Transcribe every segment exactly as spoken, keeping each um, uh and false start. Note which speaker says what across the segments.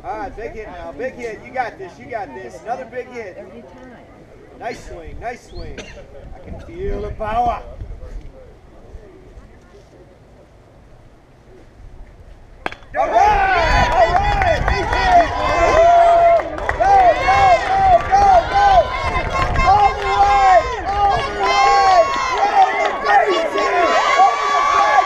Speaker 1: All right, big hit now. Big hit. You got this. You got this. Another big hit. Nice swing. Nice swing. I can feel the power. All right. All right. Big hit. Go, go, go, go, go. All the way. All the way. Roll the bases. Over the back.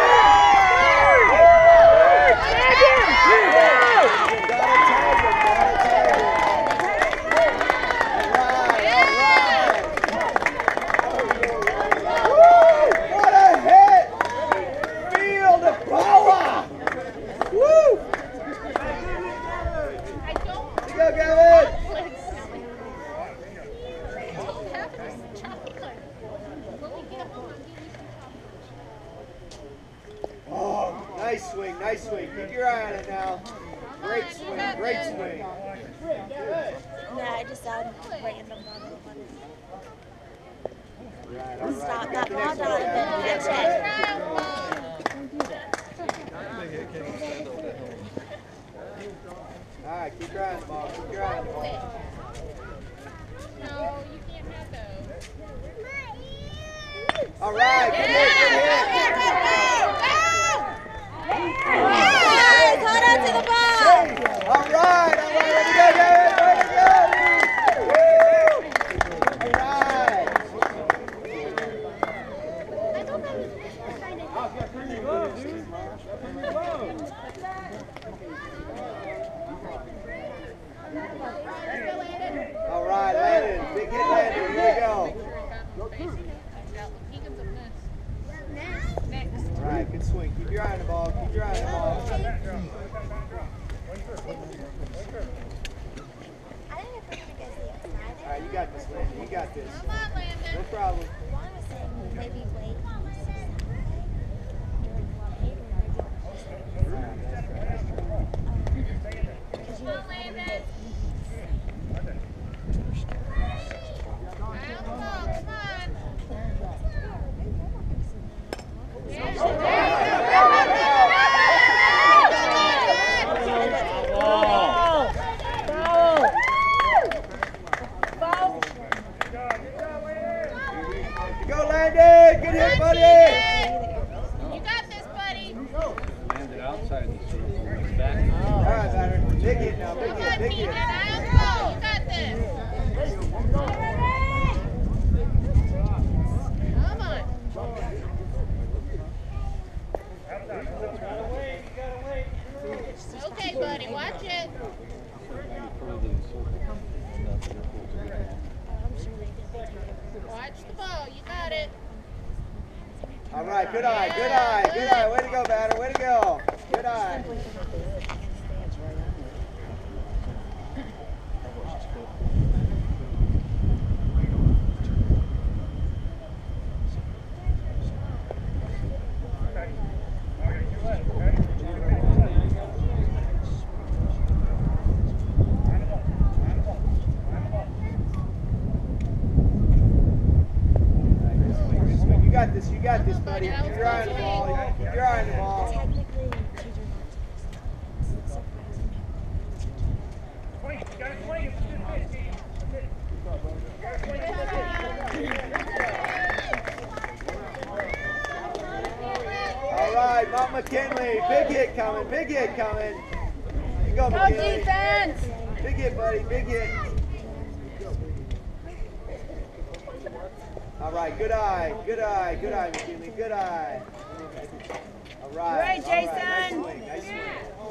Speaker 1: Nice swing, nice swing. Keep your eye on it now. Great swing, great swing.
Speaker 2: No, I just said random one.
Speaker 1: Right, all right.
Speaker 2: Stop
Speaker 1: You
Speaker 2: that
Speaker 1: got the
Speaker 2: ball,
Speaker 1: next one,
Speaker 2: Donovan.
Speaker 1: Donovan.
Speaker 2: Catch it.
Speaker 1: All right, keep your eye on the ball. Keep your eye on the ball.
Speaker 3: No, you can't have those.
Speaker 1: All right, good hit, good hit.
Speaker 2: Yes, hold on to the ball.
Speaker 1: All right, all right, way to go, David, way to go. All right. All right, Landon, big hit, Landon, here we go. All right, good swing. Keep your eye on the ball. Keep your eye on the ball. All right, you got this, Landon. You got this.
Speaker 3: Come on, Landon.
Speaker 1: No problem.
Speaker 2: Maybe wait.
Speaker 3: Come on, Landon. Come on, come on.
Speaker 1: Go, Landon! Good hit, buddy!
Speaker 3: You got this, buddy.
Speaker 4: Landed outside the circle. Back.
Speaker 1: All right, batter. Big hit now. Big
Speaker 3: Come
Speaker 1: hit,
Speaker 3: on,
Speaker 1: big
Speaker 3: Keegan.
Speaker 1: hit.
Speaker 3: Eye on the ball. You got this. Come on. Okay, buddy. Watch it. Watch the ball. You got it.
Speaker 1: All right, good eye, good eye, good eye. Way to go, batter. Way to go. Good eye. You got this, you got this, buddy. Keep your eye on the ball. Keep your eye on the ball.
Speaker 2: Technically,
Speaker 1: All right, Mount McKinley. Big hit coming, big hit coming. You go,
Speaker 3: Go
Speaker 1: McKinley.
Speaker 3: defense.
Speaker 1: Big hit, buddy, big hit. All right, good eye, good eye, good eye, McKinley, good eye. All right,
Speaker 3: Great,
Speaker 1: all right,
Speaker 3: Jason.
Speaker 1: nice swing, nice swing.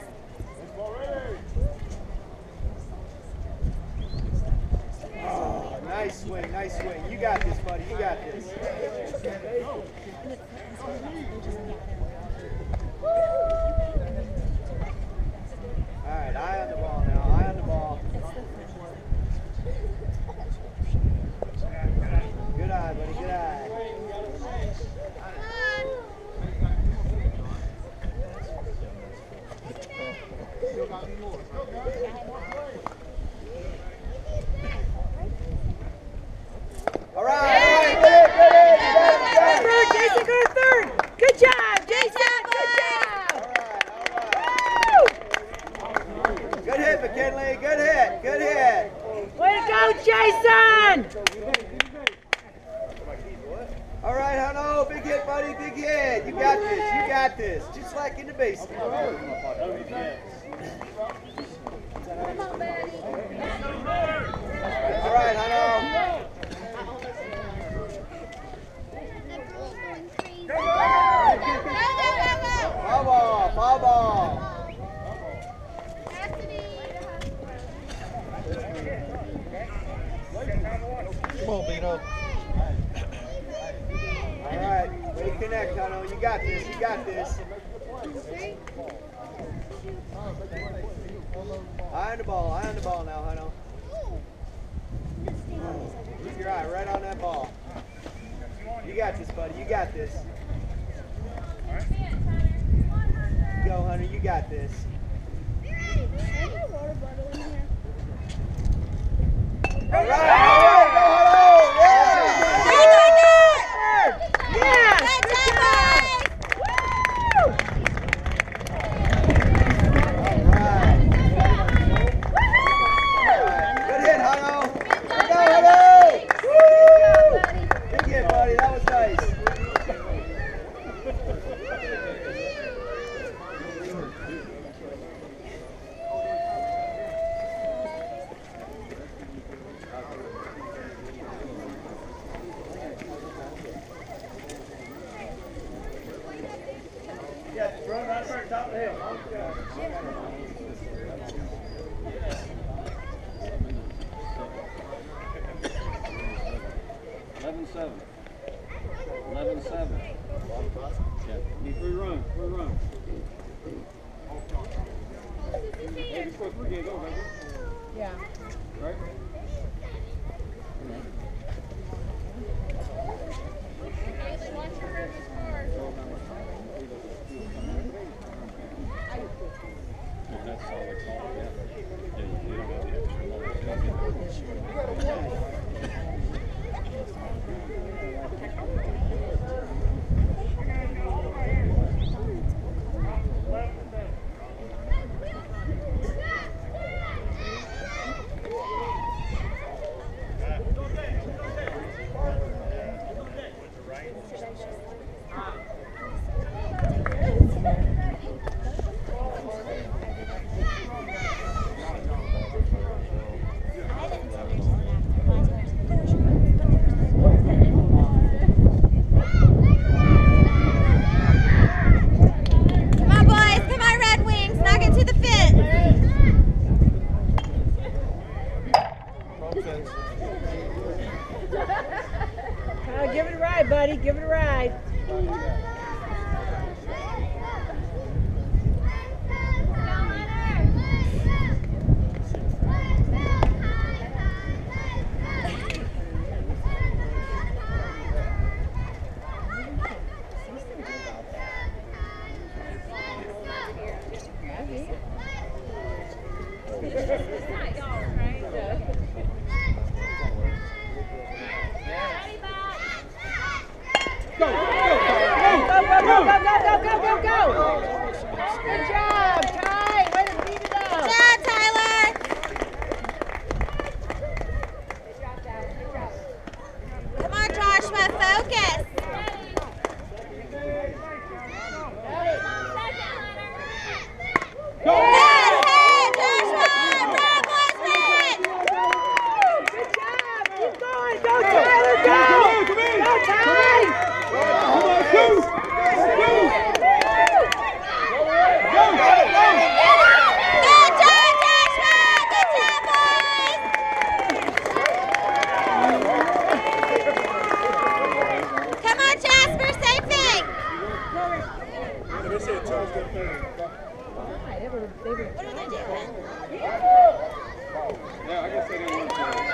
Speaker 1: Oh, nice swing, nice swing. You got this, buddy, you got this. All right, eye on the ball now, eye on the ball. Good eye, buddy, good eye. All right, all right, good hit, good hit. You got it, you got it.
Speaker 5: Third, Jason, go to third. Good job, Jason. Good job.
Speaker 1: All right, all right. Good Finley. Good hit. Good hit.
Speaker 5: Way to go, Jason!
Speaker 1: All right, Huno. Big hit, buddy. Big hit. You got this. You got this. Just like in the basement.
Speaker 3: Come on, Betty.
Speaker 1: All right, Huno. Foul ball. Foul ball.
Speaker 4: Come on, Bino.
Speaker 1: All right. Way to connect, Huno. You got this. You got this. Eye on the ball. Eye on the ball now, Huno. Keep your eye right on that ball. You got this, buddy. You got this. Go, Hunter. You got this. All right. All right. Go, Hunter. Yeah.
Speaker 5: Yes! Good job!
Speaker 1: All right. All right. Good hit, Hunter. Go, Hunter. Woo! Big hit, buddy. That was nice.
Speaker 4: Eleven seven. Eleven seven. Yeah. Need three runs. Three runs. Hey, you scored three games over, baby.
Speaker 5: Yeah.
Speaker 4: Right?
Speaker 3: Haley, watch your rear scores.
Speaker 4: That's solid call, yeah. Yeah, you don't have the extra
Speaker 5: Oh, give it a ride, buddy. Give it a ride. Go, go, go, go, go, go, go, go. Good job, Ty. Way to beat it up.
Speaker 2: Good job, Tyler. Come on, Joshua, focus.
Speaker 5: Go.
Speaker 2: Good hit, Joshua. Bravo, Smith.
Speaker 5: Good job. Keep going. Go, Tyler. Go. Go, Ty.
Speaker 1: Come on, shoot! Shoot!
Speaker 2: Good job, Joshua. Good job, boys. Come on, Jasper, same thing. What are they doing?
Speaker 4: Yeah, I guess they didn't want to.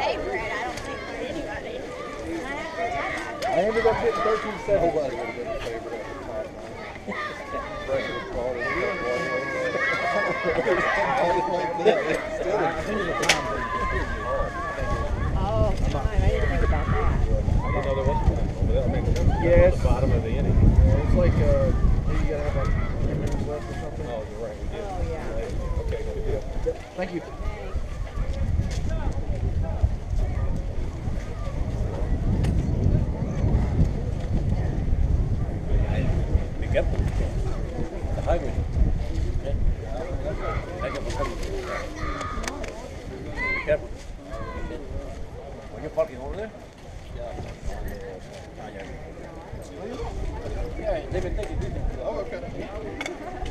Speaker 2: favorite, I don't think, for anybody.
Speaker 1: I ended up getting thirteen seven. Nobody would have been a favorite at the time. Pressure was falling.
Speaker 5: Oh, fine. I didn't think about that.
Speaker 6: I didn't know there was one over there. I mean,
Speaker 1: Yes.
Speaker 6: at the bottom of the inning.
Speaker 1: It's like, uh, you gotta have like ten minutes left or something.
Speaker 6: Oh, you're right. We did.
Speaker 5: Oh, yeah.
Speaker 6: Okay, good deal.
Speaker 1: Thank you.
Speaker 6: Be careful. The highway. Okay. Be careful. Are you parking over there? Yeah. Yeah, they've been taking this.
Speaker 1: Oh, okay.